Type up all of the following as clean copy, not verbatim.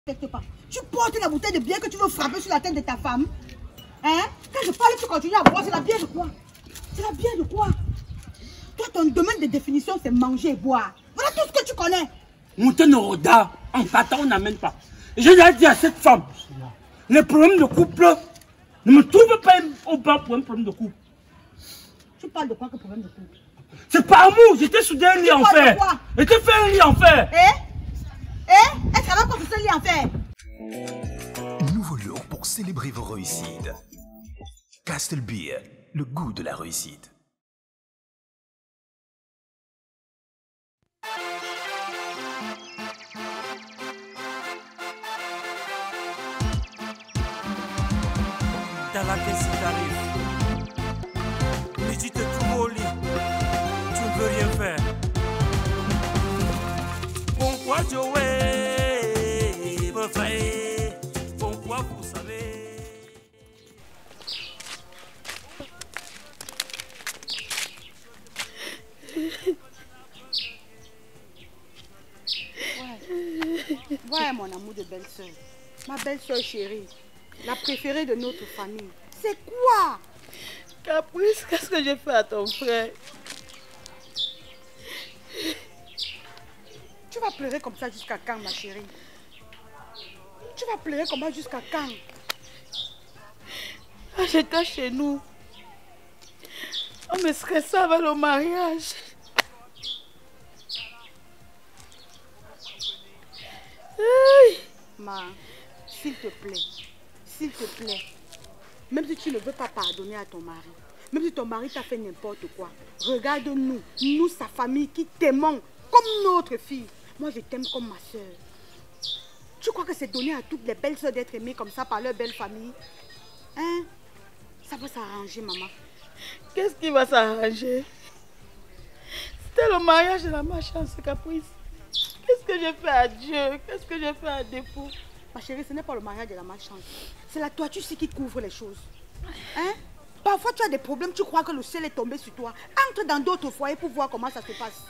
Pas. Tu portes la bouteille de bière que tu veux frapper sur la tête de ta femme. Hein? Quand je parle, tu continues à boire. C'est la bière de quoi? C'est la bière de quoi? Toi, ton domaine de définition, c'est manger et boire. Voilà tout ce que tu connais. Monter nos regards, en partant, on n'amène pas. Et je lui ai dit à cette femme, les problèmes de couple, ne me trouve pas au bas pour un problème de couple. Tu parles de quoi que problème de couple? C'est pas amour, j'étais soudé un lit en fer. J'étais fait un lit en fer. Est-ce qu'elle va construire ce lit en fer? Nouveau look pour célébrer vos réussites. Castle Beer, le goût de la réussite. Dans la caisse t'arrive. Midi te trouve au lit. Tu ne veux rien faire. Pourquoi Joey me fait? Pourquoi vous savez? Ouais, mon amour de belle-sœur. Ma belle-sœur chérie. La préférée de notre famille. C'est quoi? Caprice, qu'est-ce que j'ai fait à ton frère? Tu vas pleurer comme ça jusqu'à quand, ma chérie? Tu vas pleurer comme ça jusqu'à quand? J'étais chez nous. On me stressait avec le mariage. Ma, s'il te plaît. S'il te plaît, même si tu ne veux pas pardonner à ton mari, même si ton mari t'a fait n'importe quoi, regarde-nous, nous, sa famille, qui t'aimons comme notre fille. Moi, je t'aime comme ma soeur. Tu crois que c'est donné à toutes les belles soeurs d'être aimées comme ça par leur belle famille? Hein? Ça va s'arranger, maman. Qu'est-ce qui va s'arranger? C'était le mariage de la malchance, Caprice. Qu'est-ce que j'ai fait à Dieu? Qu'est-ce que j'ai fait à Dépôt? Ma chérie, ce n'est pas le mariage de la malchance. C'est la toiture qui couvre les choses. Hein? Parfois, tu as des problèmes, tu crois que le ciel est tombé sur toi. Entre dans d'autres foyers pour voir comment ça se passe.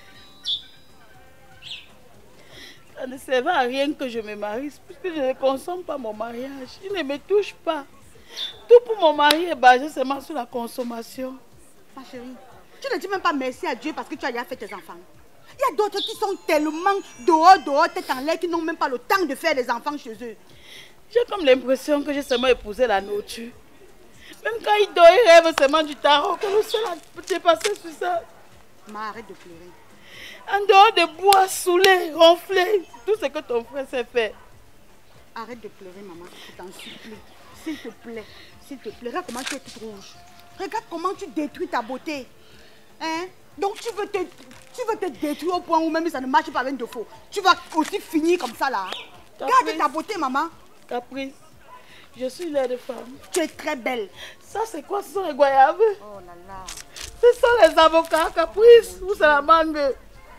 Ça ne sert à rien que je me marie, puisque je ne consomme pas mon mariage. Il ne me touche pas. Tout pour mon mari est basé seulement sur la consommation. Ma chérie, tu ne dis même pas merci à Dieu parce que tu as déjà fait tes enfants. Il y a d'autres qui sont tellement dehors, tête en l'air, qui n'ont même pas le temps de faire des enfants chez eux. J'ai comme l'impression que j'ai seulement épousé la nourriture. Même quand il dort, il rêve seulement du tarot, que le ciel a dépassé sur ça. Ma, arrête de pleurer. En dehors de bois, saoulé, ronflé, tout ce que ton frère sait faire. Arrête de pleurer, maman, je t'en supplie. S'il te plaît, regarde comment tu es toute rouge. Regarde comment tu détruis ta beauté. Hein? Donc tu veux te détruire au point où même ça ne marche pas avec de faux. Tu vas aussi finir comme ça là. Garde ta beauté, maman. Caprice, je suis laide femme. Tu es très belle. Ça c'est quoi, ce sont les goyaves? Oh là là. Ce sont les avocats, Caprice, ou c'est la mangue?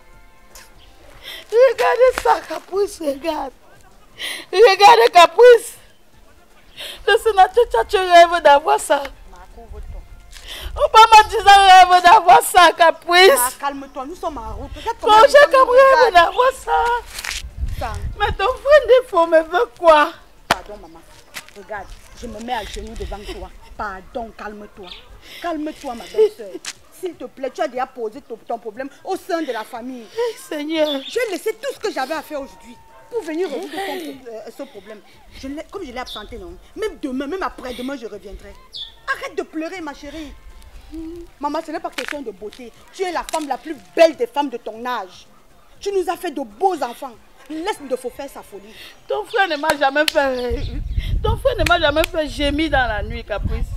Regardez ça, Caprice, regarde. Regardez, Caprice. Le sénateur, tu rêves d'avoir ça. On peut me dire rêve d'avoir ça, Caprice. Calme-toi, nous sommes en route. Bon, j'ai comme rêve d'avoir ça. Mais ton frère défaut me veut quoi? Pardon, maman. Regarde, je me mets à genoux devant toi. Pardon, calme-toi. Calme-toi, ma belle-sœur. S'il te plaît, tu as déjà posé ton problème au sein de la famille. Hey, Seigneur. J'ai laissé tout ce que j'avais à faire aujourd'hui pour venir résoudre ce problème. Comme je l'ai absenté, non? Même demain, même après-demain, je reviendrai. Arrête de pleurer, ma chérie. Maman, ce n'est pas question de beauté. Tu es la femme la plus belle des femmes de ton âge. Tu nous as fait de beaux enfants. Laisse-nous de faire sa folie. Ton frère ne m'a jamais fait... Ton frère ne m'a jamais fait gémir dans la nuit, Caprice.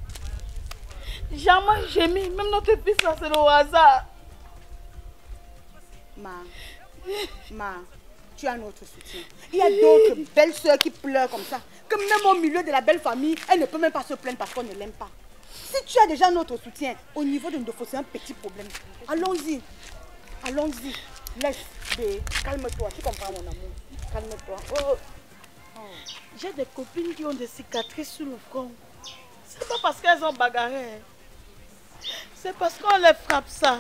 Jamais gémir. Même notre fils, là, c'est le hasard. Ma, tu as notre soutien. Il y a d'autres belles soeurs qui pleurent comme ça. Que même au milieu de la belle famille, elle ne peut même pas se plaindre parce qu'on ne l'aime pas. Si tu as déjà notre soutien, au niveau de Ndofo, c'est un petit problème. Allons-y. Allons-y. Laisse. Calme-toi. Tu comprends, mon amour. Calme-toi. Oh. J'ai des copines qui ont des cicatrices sur le front. C'est pas parce qu'elles ont bagarré. C'est parce qu'on les frappe ça.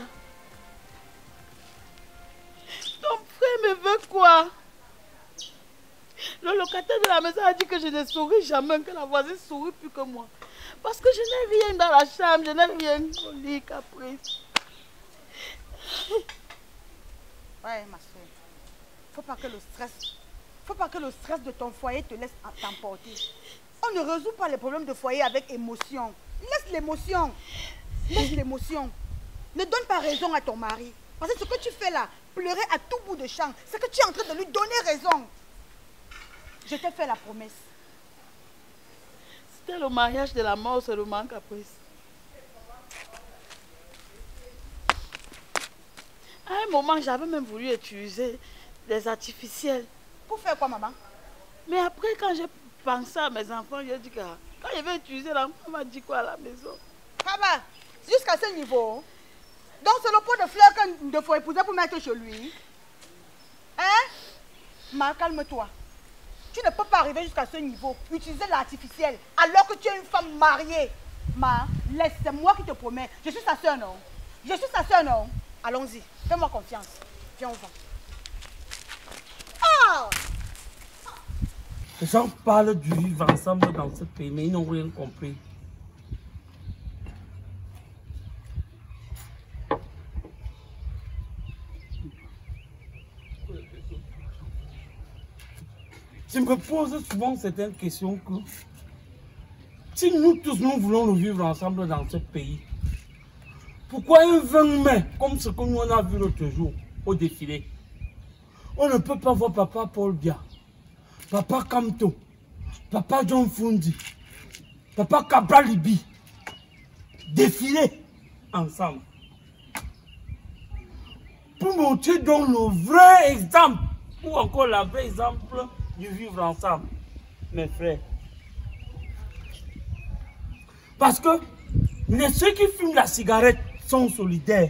Ton frère me veut quoi? Le locataire de la maison a dit que je ne souris jamais, que la voisine sourit plus que moi. Parce que je n'ai rien dans la chambre, je n'ai rien au lit, Caprice. Ouais, ma soeur. Faut pas que le stress de ton foyer te laisse t'emporter. On ne résout pas les problèmes de foyer avec émotion. Laisse l'émotion. Laisse l'émotion. Ne donne pas raison à ton mari. Parce que ce que tu fais là, pleurer à tout bout de champ, c'est que tu es en train de lui donner raison. Je t'ai fait la promesse. C'était le mariage de la mort seulement, Caprice. À un moment, j'avais même voulu utiliser des artificiels. Pour faire quoi, maman? Mais après, quand j'ai pensé à mes enfants, j'ai dit que quand je vais utiliser, l'enfant m'a dit quoi à la maison? Papa, jusqu'à ce niveau. Donc c'est le pot de fleurs qu'il faut épouser pour mettre chez lui. Hein? Ma, calme-toi. Tu ne peux pas arriver jusqu'à ce niveau, utiliser l'artificiel, alors que tu es une femme mariée. Ma, laisse, c'est moi qui te promets. Je suis sa soeur, non? Je suis sa soeur, non? Allons-y, fais-moi confiance. Viens, on va. Oh! Les gens parlent du vivre ensemble dans ce pays, mais ils n'ont rien compris. Je me pose souvent certaines questions que si nous tous nous voulons le vivre ensemble dans ce pays, pourquoi un 20 mai comme ce que nous on a vu l'autre jour au défilé, on ne peut pas voir papa Paul Biya, papa Kamto, papa John Fundi, papa Kabra Libi défiler ensemble pour montrer donc le vrai exemple ou encore le vrai exemple du vivre ensemble, mes frères. Parce que ceux qui fument la cigarette sont solidaires.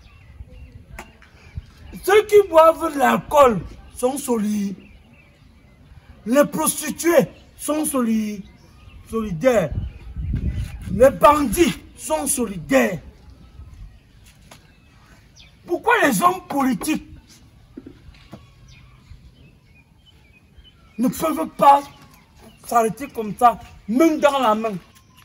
Ceux qui boivent l'alcool sont solidaires. Les prostituées sont solidaires. Les bandits sont solidaires. Pourquoi les hommes politiques ne peuvent pas s'arrêter comme ça, main dans la main?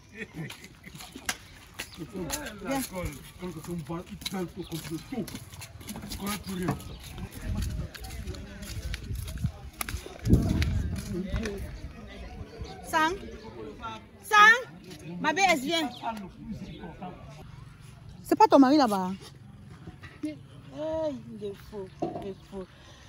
Sang, ma belle, elle vient. C'est pas ton mari là-bas? Il est faux, il est faux.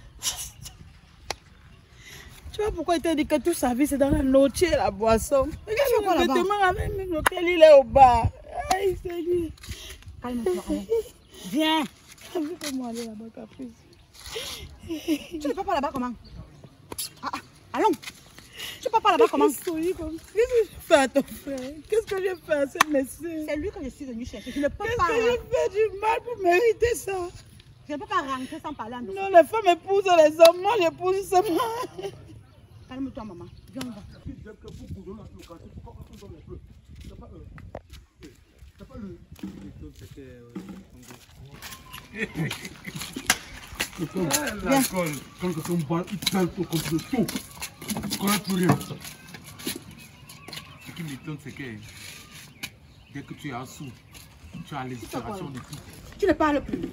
Tu vois pourquoi il t'a dit que toute sa vie c'est dans la nourriture et la boisson? Regarde le vêtement avec lequel il est au bar. Aïe, Seigneur. Calme-toi. Viens. Comment aller là-bas, Caprice? Tu ne peux pas là-bas comment? Allons. Tu ne peux pas là-bas comment? Qu'est-ce que je fais à ton frère? Qu'est-ce que je fais à ce monsieur? C'est lui que je suis venue chercher. Je ne peux Qu'est-ce pas. que je fais du mal pour mériter ça? Je ne peux pas rentrer sans parler en dessous. Non, les femmes épousent les hommes. Moi, j'épouse seulement. Calme-toi, maman. Viens, on va. L'alcool, quand on boit, il pèle pour contre tout. Tu connais plus rien. Ce qui m'étonne, c'est que dès que tu es en sous, tu as l'inspiration de tout. Tu ne parles plus.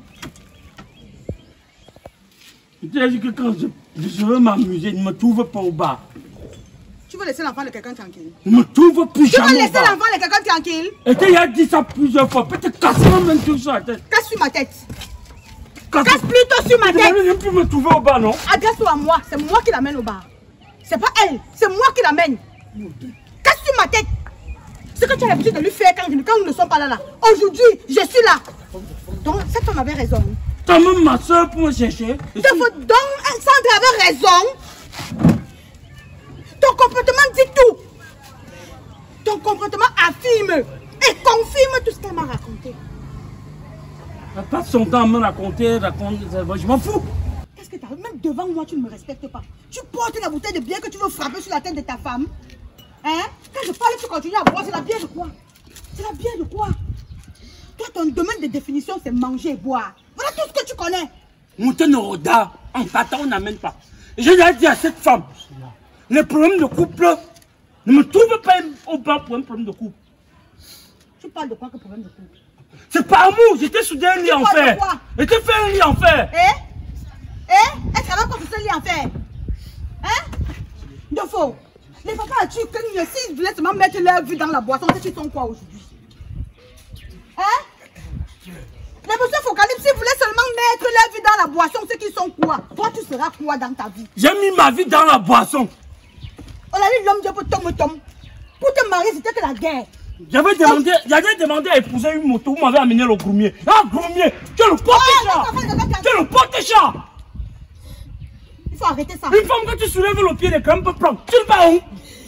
Je t'ai dit que quand je veux m'amuser, ne me trouve pas au bar. Tu veux laisser l'enfant de quelqu'un tranquille? Ne me trouve plus Tu veux jamais au laisser bar. l'enfant de quelqu'un tranquille? Et tu as dit ça plusieurs fois. Peut-être casser même tout sur la tête. Casse sur ma tête. Casse plutôt sur ma Tu tête. n'as même plus me trouver au bar, non? Adresse-toi à moi. C'est moi qui l'amène au bar. C'est pas elle. C'est moi qui l'amène. Casse sur ma tête. Ce que tu as l'habitude de lui faire quand nous ne sommes pas là. Aujourd'hui, je suis là. Donc, cette femme avait raison. Tu as même ma soeur pour me chercher. Donc, Sandra avait raison. Ton comportement dit tout. Ton comportement affirme et confirme tout ce qu'elle m'a raconté. Elle passe son temps à me raconter, je m'en fous. Qu'est-ce que tu as? Même devant moi, tu ne me respectes pas. Tu portes la bouteille de bière que tu veux frapper sur la tête de ta femme. Hein? Quand je parle, tu continues à boire. C'est la bière de quoi? C'est la bière de quoi? Toi, ton domaine de définition, c'est manger et boire. Voilà tout ce que tu connais. Monter nos regards, en partant, on n'amène pas. Je l'ai dit à cette femme, les problèmes de couple ne me trouvent pas au bas pour un problème de couple. Tu parles de quoi que problème de couple? C'est pas amour, j'étais soudé un lit en fer. J'étais fait un lit en fer. Est-ce qu'elle va construire ce lit en fer? Hein? De faux. Les papas tu que s'ils voulaient seulement mettre leur vie dans la boisson, c'est qu'ils sont quoi aujourd'hui? Hein? Les messieurs Focalipse, s'ils voulaient seulement mettre leur vie dans la boisson, c'est qu'ils sont quoi? Toi, tu seras quoi dans ta vie? J'ai mis ma vie dans la boisson. On a dit l'homme Dieu pour tom. Pour te marier, c'était que la guerre. J'avais demandé à épouser une moto, vous m'avez amené le groumier. Ah, groumier, tu es le porte-chat. Tu es le porte-chat. Il faut arrêter ça. Une femme, quand tu soulèves le pied, les crèmes peut prendre. Tu le vas où?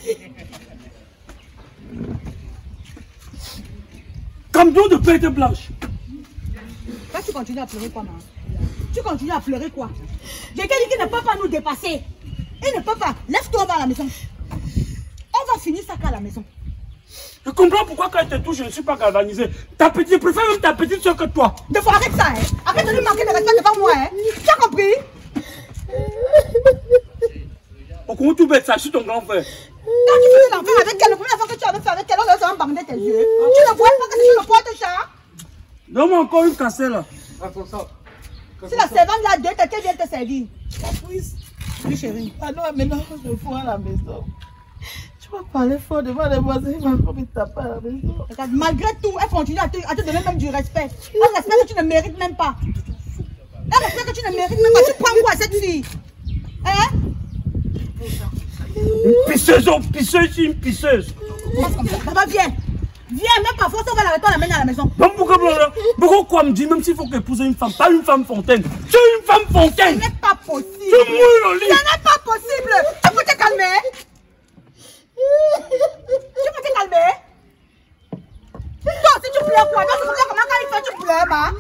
Comme d'eau de pète blanche. Là, tu continues à pleurer quoi, maman? Tu continues à pleurer quoi? J'ai dit qu'il ne peut pas nous dépasser. Il ne peut pas. Lève-toi, on va à la maison. On va finir ça qu'à la maison. Je comprends pourquoi quand elle te touche, je ne suis pas galvanisé. Je préfère même ta petite soeur que toi. De faut arrêter ça, hein. Arrête de lui manquer de respect devant moi, hein. Tu as compris? Oh, comment tu bêtes ça? Je suis ton grand frère. Quand tu faisais l'enfer avec elle, la première fois que tu avais fait avec elle, on va bander tes yeux. Tu ne vois pas que c'est le porte-chat? Donne-moi encore une cassette là. Si la servante là, deux, quelqu'un vient te servir. Caprice. Oui, chérie. Ah non, maintenant, je fous à la maison. Tu vas parler fort devant les voisins, il va me taper à la maison. Regarde, malgré tout, elle continue à te donner même du respect. Un respect que tu ne mérites même pas. Un respect que tu ne mérites même pas. Tu prends quoi cette fille? Hein? Une pisseuse, une pisseuse. Passe comme ça. Papa, viens. Viens, même parfois, on va l'arrêter, on l'amène à la maison. Donc pourquoi quoi me dit, même s'il faut qu'épouser une femme, pas une femme fontaine. Tu es une femme fontaine. Ce n'est pas possible. Tu mouilles le lit. Ce n'est pas possible. Tu peux te calmer? Tu peux te calmer? Toi aussi tu pleures quoi? Toi tu pleures comment quand il fait tu pleures, ma?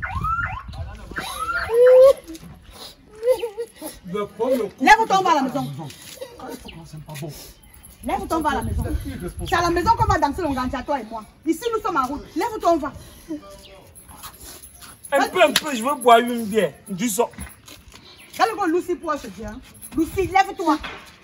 Lève-toi, on va à la maison. Lève-toi, on va à la maison. C'est à la maison qu'on va danser le gantia, toi et moi. Ici nous sommes en route. Lève-toi, on va. Un peu, je veux boire une bière. Du sang. Regarde le Lucie pour se dire. Lucie, lève-toi.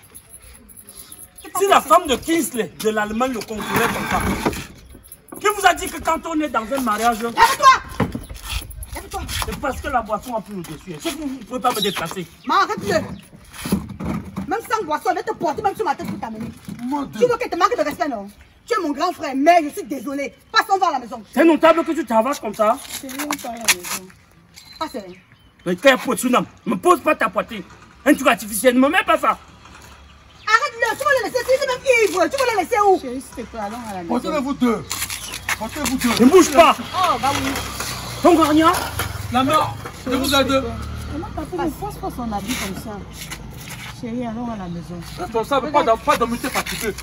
Si la femme de Kingsley, de l'Allemagne, le concluait comme ça, qui vous a dit que quand on est dans un mariage, Lève-toi! Lève-toi! c'est parce que la boisson a pris le dessus. C'est que vous ne pouvez pas me déplacer. Ma, arrête-le! Même sans boisson, je vais te porter même sur ma tête pour t'amener. Tu veux qu'elle te manque de respect, non? Tu es mon grand frère, mais je suis désolée. Passe, on va à la maison. C'est notable que tu travailles comme ça. C'est rien, on va à la maison. Passe, rien. Mais quand ne me pose pas ta poitrine. Un truc artificiel, ne me mets pas ça. Arrête-le, tu vas le laisser, c'est même ivre. Tu vas le laisser où? Chérie, s'il te plaît, allons à la maison. Portez-vous deux. Portez-vous deux. Ne bouge pas. Oh, bah oui. Ton gagnant. La mère, je vous aide. Maman, papa, ne force pas son habit comme ça. Chérie, allons à la maison. Responsable, pas d'humilité fatiguée.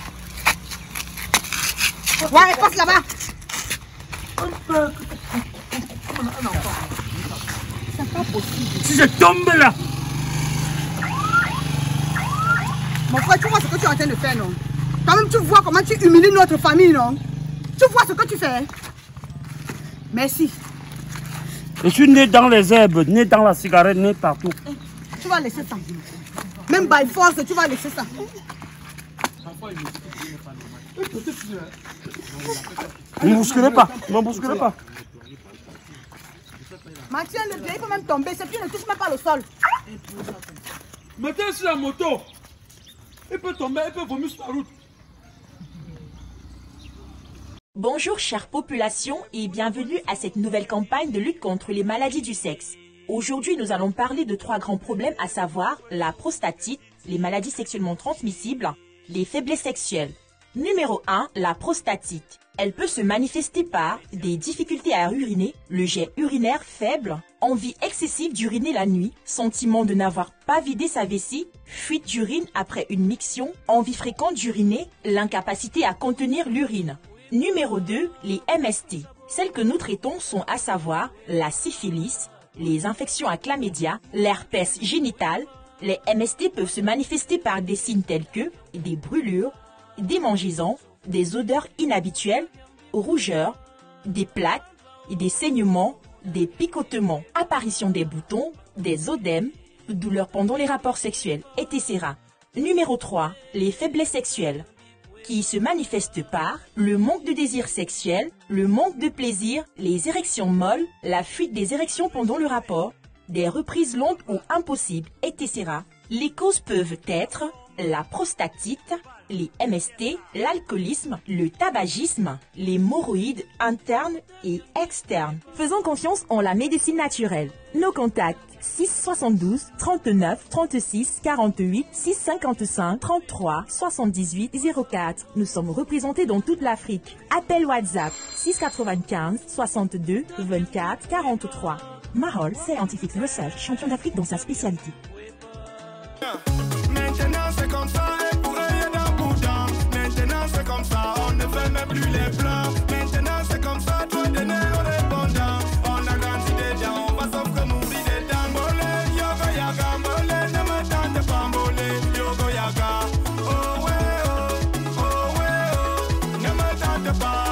Ouais, passe là-bas. C'est pas possible. Si je tombe là. Mon frère, tu vois ce que tu es en train de faire, non? Quand même, tu vois comment tu humilies notre famille, non? Tu vois ce que tu fais? Merci. Je suis né dans les herbes, né dans la cigarette, né partout. Tu vas laisser ça. Même by force, tu vas laisser ça. Ne me bousculez pas, ne me bousculez pas. Mathieu, le pied, il peut même tomber. Ce pied ne touche même pas le sol. Mettez sur la moto. Il peut tomber, il peut vomir sur la route. Bonjour chère population et bienvenue à cette nouvelle campagne de lutte contre les maladies du sexe. Aujourd'hui, nous allons parler de 3 grands problèmes, à savoir la prostatite, les maladies sexuellement transmissibles, les faiblesses sexuelles. Numéro 1, la prostatite. Elle peut se manifester par des difficultés à uriner, le jet urinaire faible, envie excessive d'uriner la nuit, sentiment de n'avoir pas vidé sa vessie, fuite d'urine après une miction, envie fréquente d'uriner, l'incapacité à contenir l'urine. Numéro 2, les MST. Celles que nous traitons sont à savoir la syphilis, les infections à chlamydia, l'herpès génital. Les MST peuvent se manifester par des signes tels que des brûlures, des mangeaisons, des odeurs inhabituelles, rougeurs, des plaques, des saignements, des picotements, apparition des boutons, des œdèmes, douleurs pendant les rapports sexuels, etc. Numéro 3, les faiblesses sexuelles, qui se manifestent par le manque de désir sexuel, le manque de plaisir, les érections molles, la fuite des érections pendant le rapport, des reprises longues ou impossibles, etc. Les causes peuvent être la prostatite, les MST, l'alcoolisme, le tabagisme, les hémorroïdes internes et externes. Faisons confiance en la médecine naturelle. Nos contacts 6 72 39 36 48 6 55 33 78 04. Nous sommes représentés dans toute l'Afrique. Appel WhatsApp 6 95 62 24 43. Mahol Scientific Research, champion d'Afrique dans sa spécialité. Maintenant c'est comme ça et pour rien dans boudin. Maintenant c'est comme ça, on ne fait même plus les plans. Maintenant c'est comme ça, toi de nez répondant. On a grandi déjà, on va sauf que mourir dedans. Molé, yoga yaga, molé, ne me tente pas molé, yoga yaga. Oh ouais, oh, oh ouais, oh, ne me tente pas.